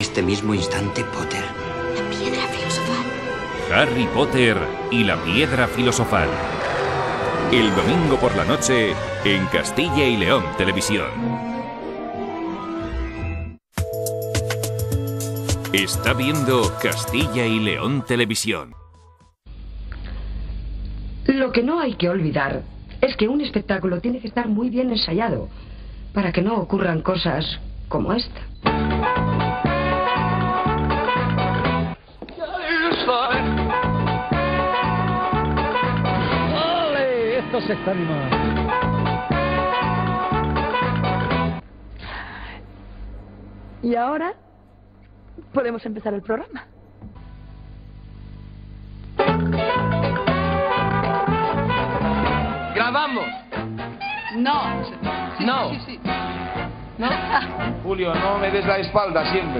este mismo instante, Potter. La piedra filosofal. Harry Potter y la piedra filosofal. El domingo por la noche en Castilla y León Televisión. Está viendo Castilla y León Televisión. Lo que no hay que olvidar es que un espectáculo tiene que estar muy bien ensayado para que no ocurran cosas como esta. ¡Ole! Esto se está animando. Y ahora podemos empezar el programa. ¡Grabamos! No. Sí, No. Sí. ¿No? Julio, no me des la espalda siempre.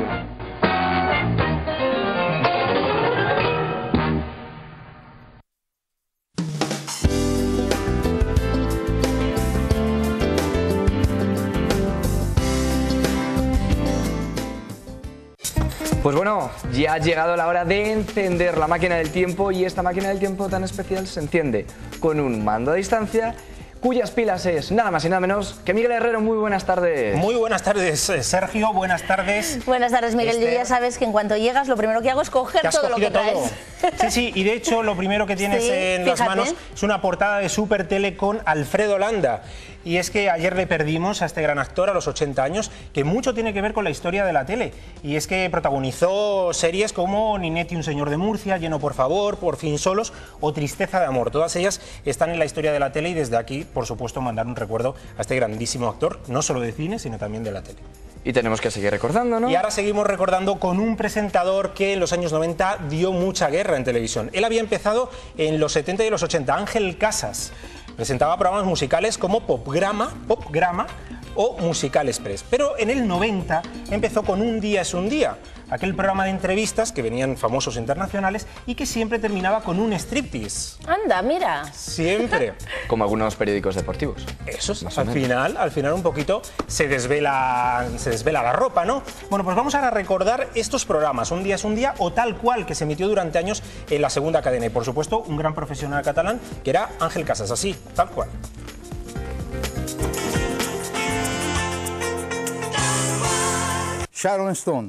Pues bueno, ya ha llegado la hora de encender la máquina del tiempo y esta máquina del tiempo tan especial se enciende con un mando a distancia cuyas pilas es nada más y nada menos que Miguel Herrero. Muy buenas tardes. Muy buenas tardes, Sergio. Buenas tardes. Buenas tardes, Miguel. Yo ya sabes que en cuanto llegas lo primero que hago es coger todo lo que traes. Sí, y de hecho lo primero que tienes en las manos es una portada de Super Tele con Alfredo Landa. Y es que ayer le perdimos a este gran actor a los 80 años, que mucho tiene que ver con la historia de la tele. Y es que protagonizó series como Ninette y un señor de Murcia, Lleno por favor, Por fin solos o Tristeza de amor. Todas ellas están en la historia de la tele y desde aquí, por supuesto, mandar un recuerdo a este grandísimo actor, no solo de cine, sino también de la tele. Y tenemos que seguir recordando, ¿no? Y ahora seguimos recordando con un presentador que en los años 90 dio mucha guerra en televisión. Él había empezado en los 70 y los 80, Ángel Casas. Presentaba programas musicales como Popgrama o Musical Express. Pero en el 90 empezó con Un día es un día, aquel programa de entrevistas que venían famosos internacionales y que siempre terminaba con un striptease. Anda, mira. Siempre. Como algunos periódicos deportivos. Eso es, al final un poquito se desvela la ropa, ¿no? Bueno, pues vamos ahora a recordar estos programas, Un día es un día o Tal cual, que se emitió durante años en la segunda cadena. Y por supuesto, un gran profesional catalán que era Ángel Casas, así, tal cual. Sharon Stone.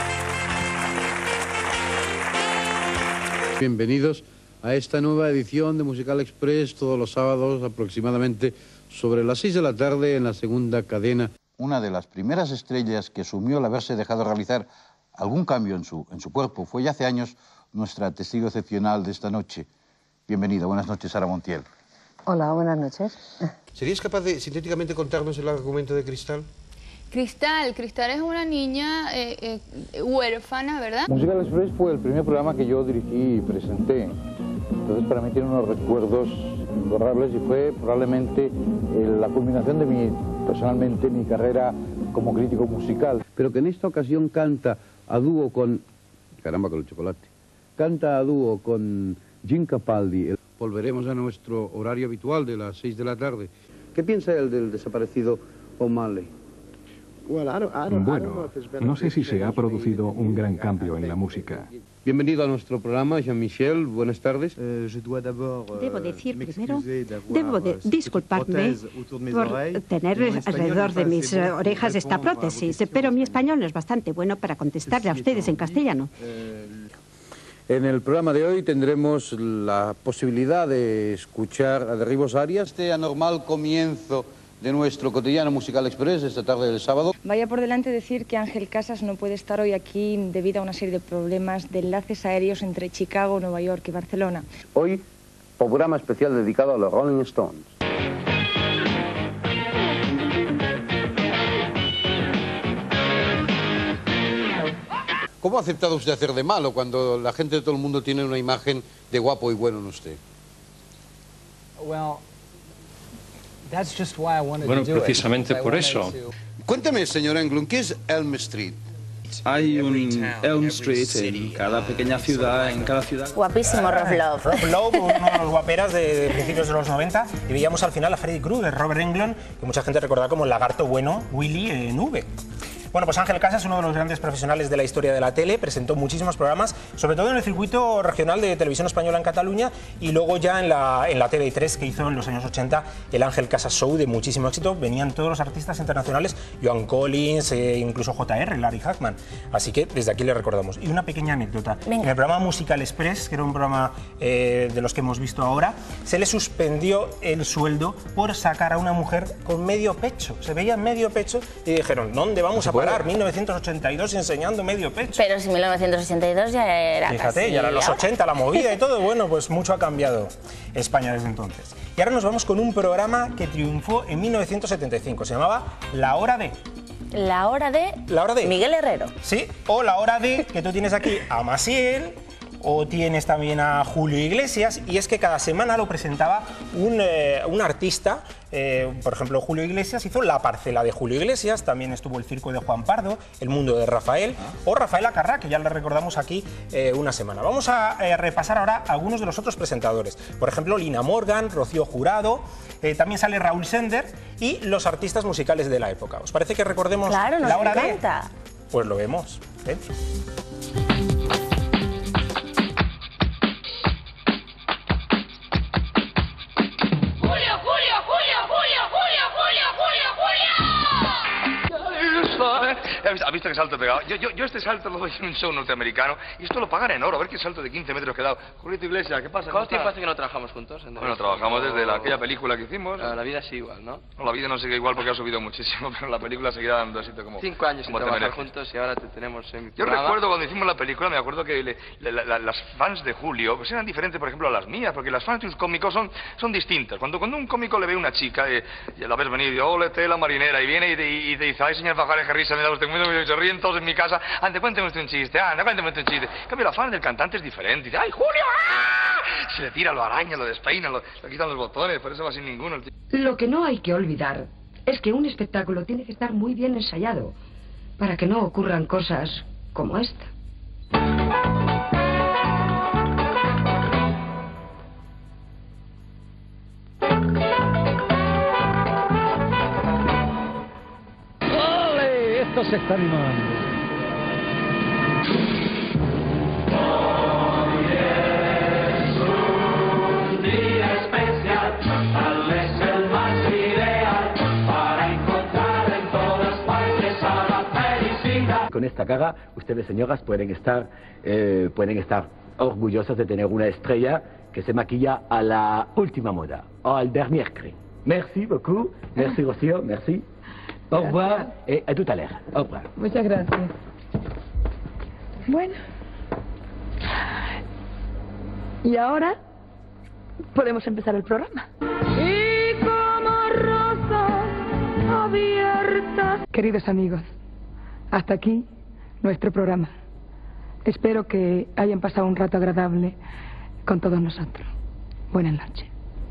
Bienvenidos a esta nueva edición de Musical Express, todos los sábados aproximadamente sobre las 6 de la tarde en la segunda cadena. Una de las primeras estrellas que asumió el haberse dejado realizar algún cambio en su cuerpo fue ya hace años nuestra testigo excepcional de esta noche. Bienvenida, buenas noches, Sara Montiel. Hola, buenas noches. ¿Serías capaz de sintéticamente contarnos el argumento de Cristal? Cristal es una niña huérfana, ¿verdad? Musical Express fue el primer programa que yo dirigí y presenté. Entonces para mí tiene unos recuerdos imborrables y fue probablemente la culminación de personalmente mi carrera como crítico musical. Pero que en esta ocasión canta a dúo con... Caramba con el chocolate. Canta a dúo con Jim Capaldi. Volveremos a nuestro horario habitual de las 6 de la tarde. ¿Qué piensa él del desaparecido O'Malley? Bueno, no sé si se ha producido un gran cambio en la música. Bienvenido a nuestro programa, Jean-Michel. Buenas tardes. Debo decir primero, disculparme por tener alrededor de mis orejas esta prótesis, pero mi español no es bastante bueno para contestarle a ustedes en castellano. En el programa de hoy tendremos la posibilidad de escuchar a Derribos Arias. Este anormal comienzo de nuestro cotidiano Musical Express esta tarde del sábado. Vaya por delante decir que Ángel Casas no puede estar hoy aquí debido a una serie de problemas de enlaces aéreos entre Chicago, Nueva York y Barcelona. Hoy, programa especial dedicado a los Rolling Stones. ¿Cómo ha aceptado usted hacer de malo cuando la gente de todo el mundo tiene una imagen de guapo y bueno en usted? Bueno, precisamente por eso. Cuéntame, señor Englund, ¿qué es Elm Street? Hay un Elm Street en cada pequeña ciudad, en cada ciudad. Guapísimo Rob Love. Rob Love, uno de los guaperas de principios de los 90, y veíamos al final a Freddy Krueger, Robert Englund, que mucha gente recuerda como el lagarto bueno Willy en V. Bueno, pues Ángel Casas es uno de los grandes profesionales de la historia de la tele, presentó muchísimos programas, sobre todo en el circuito regional de televisión española en Cataluña y luego ya en la TV3 que hizo en los años 80 el Ángel Casas Show de muchísimo éxito. Venían todos los artistas internacionales, Joan Collins, incluso JR, Larry Hagman. Así que desde aquí le recordamos. Y una pequeña anécdota. Venga. En el programa Musical Express, que era un programa de los que hemos visto ahora, se le suspendió el sueldo por sacar a una mujer con medio pecho. Se veía medio pecho y dijeron, ¿dónde vamos a parar? 1982 enseñando medio pecho. Pero si 1982 ya era Fíjate, casi ya eran los ahora. 80, la movida y todo. Bueno, pues mucho ha cambiado España desde entonces. Y ahora nos vamos con un programa que triunfó en 1975. Se llamaba La Hora de... La hora de Miguel Herrero. Sí, o La Hora de, que tú tienes aquí a Maciel, o tienes también a Julio Iglesias, y es que cada semana lo presentaba un artista. Por ejemplo, Julio Iglesias hizo La Parcela de Julio Iglesias, también estuvo El Circo de Juan Pardo, El Mundo de Rafael, o Rafael Acarrá, que ya le recordamos aquí una semana. Vamos a repasar ahora algunos de los otros presentadores. Por ejemplo, Lina Morgan, Rocío Jurado, también sale Raúl Sender y los artistas musicales de la época. ¿Os parece que recordemos Claro, nos La Hora encanta. de? Pues lo vemos. ¿Eh? ¿Has visto qué salto he pegado? Yo este salto lo doy en un show norteamericano y esto lo pagan en oro. A ver qué salto de 15 metros que he dado. Julito Iglesias, ¿qué pasa? ¿Cuánto tiempo hace que no trabajamos juntos? Bueno, trabajamos desde aquella película que hicimos. La vida sigue igual, ¿no? No, la vida no sigue igual porque ha subido muchísimo, pero la película seguirá dando éxito como 5 años sin como te trabajar mereces. juntos y ahora te tenemos en mi Yo programa. recuerdo cuando hicimos la película, me acuerdo que las fans de Julio pues eran diferentes, por ejemplo, a las mías, porque las fans de un cómico son distintas. Cuando un cómico le ve a una chica y la ves venir y dice, ole, la marinera, y viene y te dice, ay, señor Fajares, qué risa me da usted, se ríen todos en mi casa, ande, cuénteme usted un chiste, ande, cuénteme usted un chiste. En cambio, la fan del cantante es diferente, dice, ay, Julio, ¡ah! Se le tira, lo araña, lo despeina, le quitan los botones, por eso va sin ninguno el tío. Lo que no hay que olvidar es que un espectáculo tiene que estar muy bien ensayado para que no ocurran cosas como esta. ¡Ole! Esto se está animando. Con esta cara, ustedes, señoras, pueden estar orgullosas de tener una estrella que se maquilla a la última moda, o al dernier cri. Merci beaucoup, merci Rocío, merci. Au revoir et à tout à l'heure. Au revoir. Muchas gracias. Bueno. Y ahora podemos empezar el programa. Y como rosas abiertas. Queridos amigos, hasta aquí nuestro programa. Espero que hayan pasado un rato agradable con todos nosotros. Buenas noches.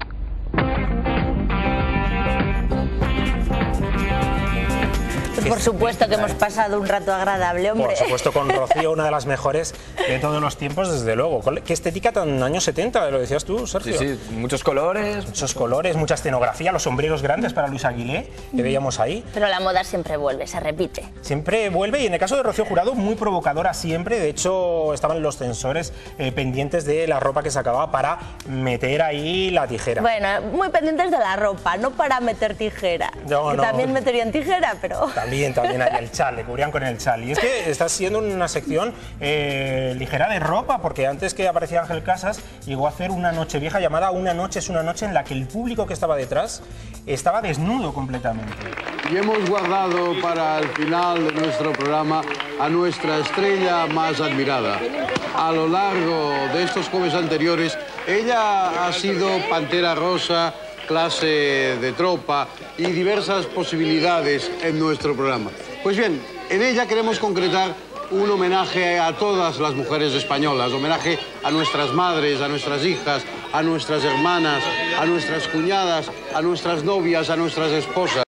Por supuesto que hemos pasado un rato agradable, hombre. Por supuesto, con Rocío, una de las mejores de todos los tiempos, desde luego. ¿Qué estética tan años 70? Lo decías tú, Sergio. Sí, sí, muchos colores. Muchos colores, mucha escenografía, los sombreros grandes para Luis Aguilé, que veíamos ahí. Pero la moda siempre vuelve, se repite. Siempre vuelve, y en el caso de Rocío Jurado, muy provocadora siempre. De hecho, estaban los censores pendientes de la ropa que sacaba para meter ahí la tijera. Bueno, muy pendientes de la ropa, no para meter tijera. No, que no. también meterían tijera, pero... También hay el chal, le cubrían con el chal. Y es que está siendo una sección ligera de ropa, porque antes que aparecía Ángel Casas, llegó a hacer una noche vieja llamada Una noche es una noche, en la que el público que estaba detrás estaba desnudo completamente. Y hemos guardado para el final de nuestro programa a nuestra estrella más admirada. A lo largo de estos jueves anteriores, ella ha sido Pantera Rosa, clase de tropa y diversas posibilidades en nuestro programa. Pues bien, en ella queremos concretar un homenaje a todas las mujeres españolas, homenaje a nuestras madres, a nuestras hijas, a nuestras hermanas, a nuestras cuñadas, a nuestras novias, a nuestras esposas.